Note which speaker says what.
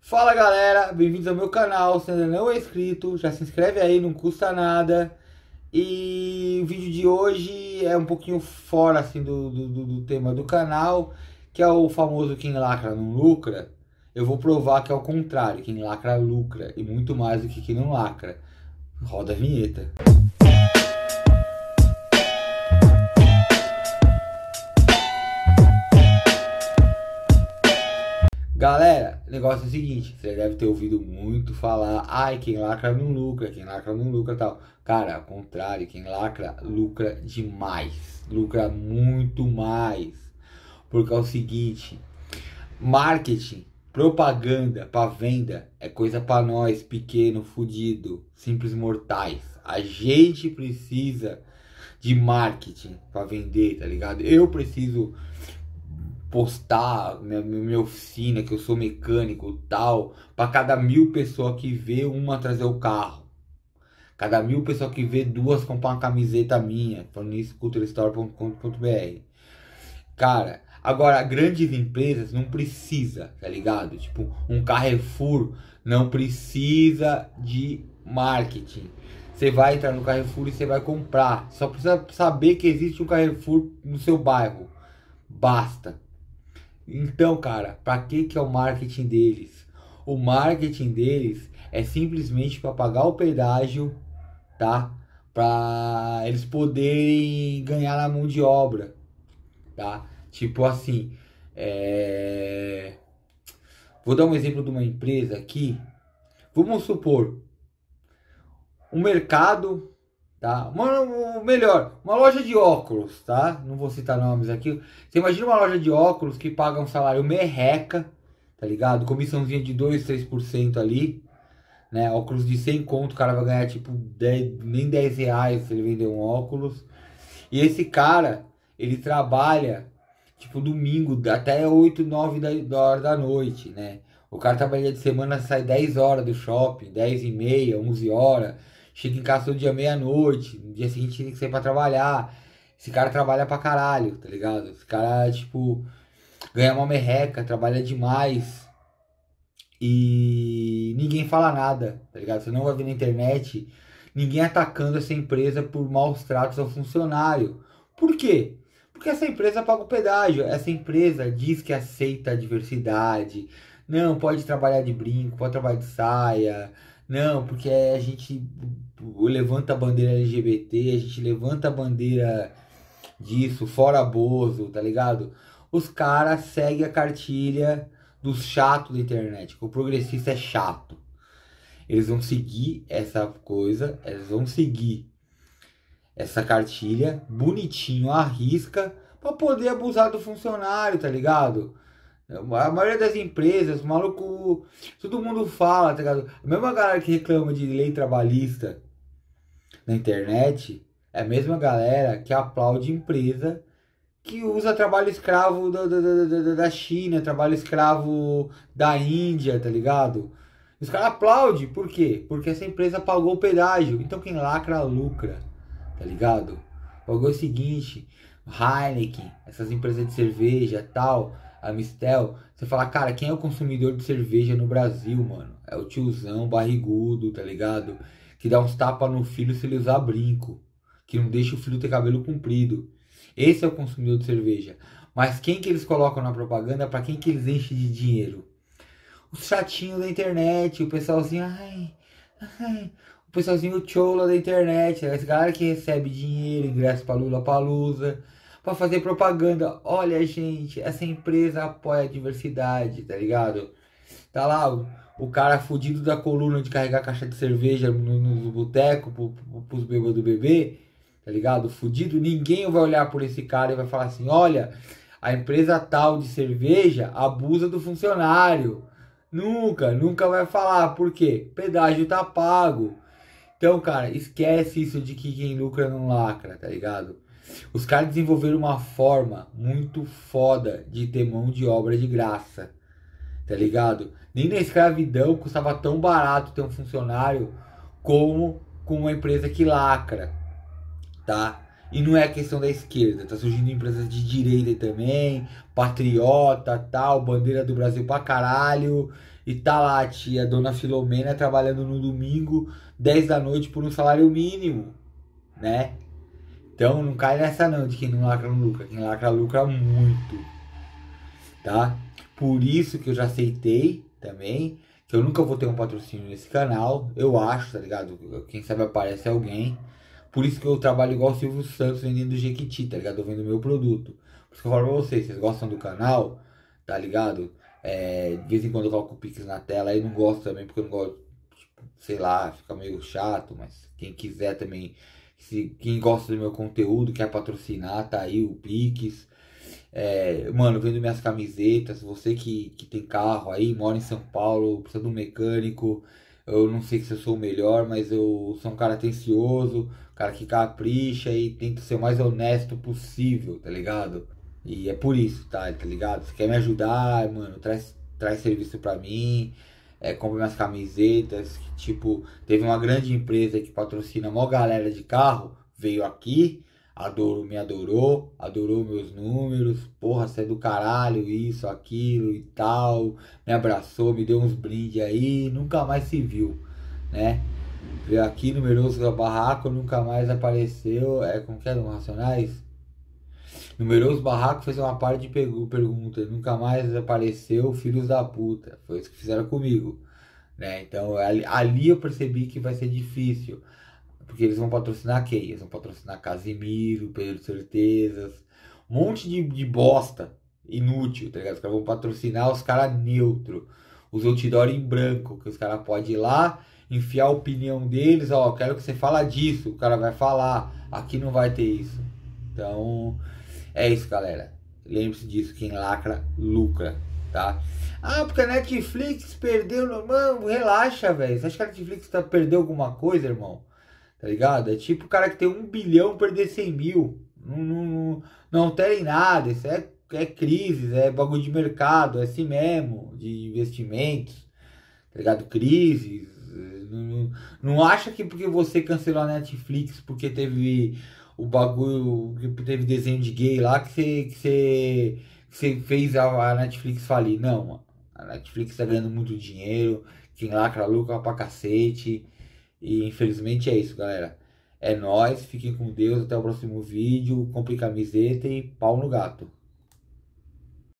Speaker 1: Fala galera, bem-vindos ao meu canal. Se ainda não é inscrito, já se inscreve aí, não custa nada. E o vídeo de hoje é um pouquinho fora assim do tema do canal, que é o famoso quem lacra não lucra. Eu vou provar que é o contrário, quem lacra lucra, e muito mais do que quem não lacra. Roda a vinheta. Galera, o negócio é o seguinte, você deve ter ouvido muito falar, ai, quem lacra não lucra, quem lacra não lucra tal. Cara, ao contrário, quem lacra lucra demais, lucra muito mais. Porque é o seguinte, marketing, propaganda para venda é coisa para nós, pequeno, fudido, simples mortais. A gente precisa de marketing para vender, tá ligado? Eu preciso postar minha oficina, que eu sou mecânico tal, para cada 1000 pessoas que vê, uma trazer o carro. Cada 1000 pessoas que vê, duas comprar uma camiseta minha. Falando nisso, culturastore.com.br. Cara, agora grandes empresas não precisa, tá ligado? Tipo, um Carrefour não precisa de marketing. Você vai entrar no Carrefour e você vai comprar. Só precisa saber que existe um Carrefour no seu bairro. Basta. Então, cara, para que é o marketing deles? O marketing deles é simplesmente para pagar o pedágio, tá? Para eles poderem ganhar na mão de obra, tá? Tipo assim, vou dar um exemplo de uma empresa aqui. Vamos supor, um mercado, tá? Melhor, uma loja de óculos, tá? Não vou citar nomes aqui. Você imagina uma loja de óculos que paga um salário merreca, tá ligado? Comissãozinha de 2, 3% ali, né? Óculos de 100 conto, o cara vai ganhar tipo 10, nem 10 reais se ele vender um óculos. E esse cara, ele trabalha tipo domingo até 8, 9 da hora da noite, né? O cara trabalha de semana, sai 10 horas do shopping, 10 e meia, 11 horas. Chega em casa todo dia meia-noite. No dia seguinte tem que sair pra trabalhar. Esse cara trabalha pra caralho, tá ligado? Esse cara, tipo, ganha uma merreca, trabalha demais. E ninguém fala nada, tá ligado? Você não vai ver na internet ninguém atacando essa empresa por maus tratos ao funcionário. Por quê? Porque essa empresa paga o pedágio. Essa empresa diz que aceita a diversidade. Não, pode trabalhar de brinco, pode trabalhar de saia. Não, porque a gente levanta a bandeira LGBT, a gente levanta a bandeira disso, fora Bozo, tá ligado? Os caras seguem a cartilha dos chatos da internet, que o progressista é chato. Eles vão seguir essa coisa, eles vão seguir essa cartilha bonitinho, à risca, pra poder abusar do funcionário, tá ligado? A maioria das empresas, maluco, todo mundo fala, tá ligado? A mesma galera que reclama de lei trabalhista na internet é a mesma galera que aplaude empresa que usa trabalho escravo da China, trabalho escravo da Índia, tá ligado? Os caras aplaudem, por quê? Porque essa empresa pagou o pedágio. Então quem lacra, lucra, tá ligado? Pagou o seguinte, Heineken, essas empresas de cerveja tal, a Mistel. Você fala, cara, quem é o consumidor de cerveja no Brasil, mano? É o tiozão barrigudo, tá ligado? Que dá uns tapas no filho se ele usar brinco. Que não deixa o filho ter cabelo comprido. Esse é o consumidor de cerveja. Mas quem que eles colocam na propaganda? Para quem que eles enchem de dinheiro? Os chatinhos da internet, o pessoalzinho, o pessoalzinho chola da internet, essa galera que recebe dinheiro, ingresso para Lula Palusa, para fazer propaganda. Olha, gente, essa empresa apoia a diversidade, tá ligado? Tá lá o cara fudido da coluna de carregar caixa de cerveja no boteco pros bêbados beber, tá ligado? Fudido, ninguém vai olhar por esse cara e vai falar assim, olha, a empresa tal de cerveja abusa do funcionário. Nunca vai falar, por quê? Pedágio tá pago. Então, cara, esquece isso de que quem lucra não lacra, tá ligado? Os caras desenvolveram uma forma muito foda de ter mão de obra de graça, tá ligado? Nem na escravidão custava tão barato ter um funcionário como com uma empresa que lacra, tá? E não é questão da esquerda, tá surgindo empresas de direita também, patriota, tal, bandeira do Brasil pra caralho. E tá lá a tia, Dona Filomena, trabalhando no domingo, 10 da noite por um salário mínimo, né? Então não cai nessa não, de quem não lacra não lucra. Quem lacra lucra muito, tá? Por isso que eu já aceitei também, que eu nunca vou ter um patrocínio nesse canal, eu acho, tá ligado? Quem sabe aparece alguém. Por isso que eu trabalho igual o Silvio Santos vendendo Jequiti, tá ligado? Eu vendo meu produto. Por isso que eu falo pra vocês, vocês gostam do canal, tá ligado? De vez em quando eu coloco o Pix na tela, aí não gosto também, porque eu não gosto, tipo, sei lá, fica meio chato, mas quem quiser também, quem gosta do meu conteúdo, quer patrocinar, tá aí o Pix. Mano, vendo minhas camisetas, você que tem carro aí, mora em São Paulo, precisa de um mecânico. Eu não sei se eu sou o melhor, mas eu sou um cara atencioso, cara que capricha e tento ser o mais honesto possível, tá ligado? E é por isso, tá ligado? Você quer me ajudar, mano, traz serviço pra mim, compra minhas camisetas, que, tipo, teve uma grande empresa que patrocina a maior galera de carro, veio aqui, adorou meus números, porra, você é do caralho, isso, aquilo e tal, me abraçou, me deu uns brindes aí, nunca mais se viu, né? Veio aqui, numeroso barraco, nunca mais apareceu, como que é, no Racionais? Numeroso barraco fez uma par de perguntas, nunca mais apareceu, filhos da puta, foi isso que fizeram comigo, né? Então ali eu percebi que vai ser difícil. Porque eles vão patrocinar quem? Eles vão patrocinar Casimiro, Pedro Certezas, um monte de bosta inútil, tá ligado? Os caras vão patrocinar os caras neutro, os outdoor em branco, que os caras podem ir lá, enfiar a opinião deles, ó, quero que você fala disso, o cara vai falar, aqui não vai ter isso. Então, é isso, galera. Lembre-se disso, quem lacra, lucra, tá? Ah, porque a Netflix perdeu. Mano, relaxa, velho. Você acha que a Netflix perdeu alguma coisa, irmão? Tá ligado? É tipo o cara que tem 1 bilhão perder 100 mil. Não altera em nada. Isso é crise, é bagulho de mercado, é assim mesmo, de investimentos, tá ligado? Crises. Não acha que porque você cancelou a Netflix porque teve o bagulho, que teve desenho de gay lá, que você fez a Netflix falir. Não, mano. A Netflix tá ganhando muito dinheiro. Quem lacra lucra pra cacete. E infelizmente é isso, galera. É nóis, fiquem com Deus, até o próximo vídeo. Compre camiseta e pau no gato.